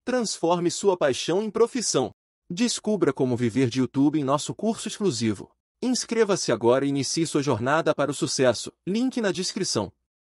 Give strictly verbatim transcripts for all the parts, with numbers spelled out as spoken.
Transforme sua paixão em profissão. Descubra como viver de YouTube em nosso curso exclusivo. Inscreva-se agora e inicie sua jornada para o sucesso. Link na descrição.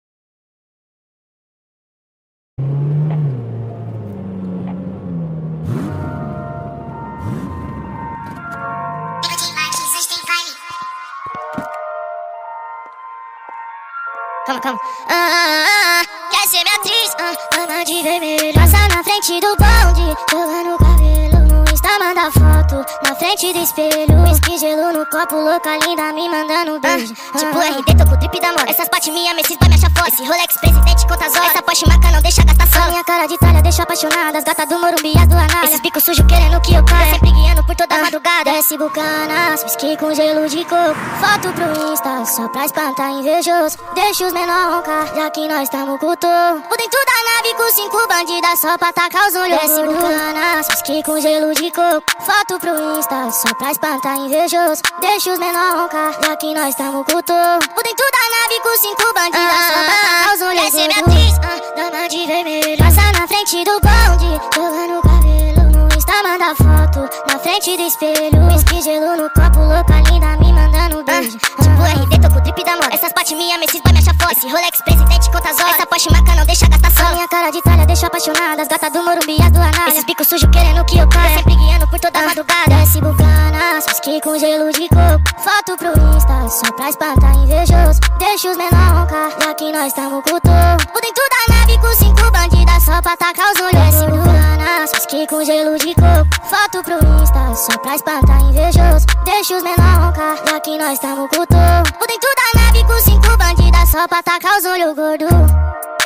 Calma, calma. Ah, ah, ah, quer ser minha atriz? Ah, ama de vermelho. Passa na frente do bonde, jogando o cabelo no Insta, manda foto na frente do espelho. Whisky, gelo no copo, louca linda me mandando beijo. Ah, tipo R D, tô com o drip da moda. Essas pates minha, Messi vai me achar foda. Esse Rolex presidente conta as horas. Essa Porsche marca não deixa gastar só. Minha cara de talha deixa apaixonada. As gatas do Morumbi e as do Anália. Esses bicos sujos querendo que eu caia. Sempre guiando por toda a madrugada. Desce bucanas, whisky com gelo de coco. Foto pro Insta, só pra espantar invejoso. Deixa os menor roncar, já que nós tamo com o touro. Por dentro da nave com cinco bandidas, só pra tacar os olhos. Desce bucanas, whisky com gelo de coco. Foto pro Insta, só pra espantar invejoso. Deixa os menor roncar, já que nós tamo com o touro. Por dentro da nave com cinco bandidas, ah, só pra tacar os olhos. Quer ser minha atriz? Ah, dama de vermelho. Passa na frente do bonde, jogando o cabelo no Insta, manda foto na frente do espelho. Whisky, gelo no copo, louca linda me mandando beijo. Ah, tipo R D, tô com o drip da moda. Essas pates minha, Messi vai me achar foda. Esse Rolex presidente conta as horas. Essa Porsche marca não deixa gastar só. Minha cara de talha deixa apaixonada. As gatas do Morumbi e as do Anália. Esses bicos sujos querendo que eu caia. Sempre guiando por toda a madrugada. Desce bucanas, whisky com gelo de coco. Foto pro Insta, só pra espantar invejoso. Deixa os menor roncar, já que nós tamo com o touro. Por dentro da nave com cinco bandidas, só pra tacar os olhos. Desce bucanas, whisky com gelo de coco. Foto pro Insta, só pra espantar invejoso. Deixa os menor roncar, já que nós tamo com o touro. Por dentro da nave com cinco bandidas, só pra tacar os olhos gordo.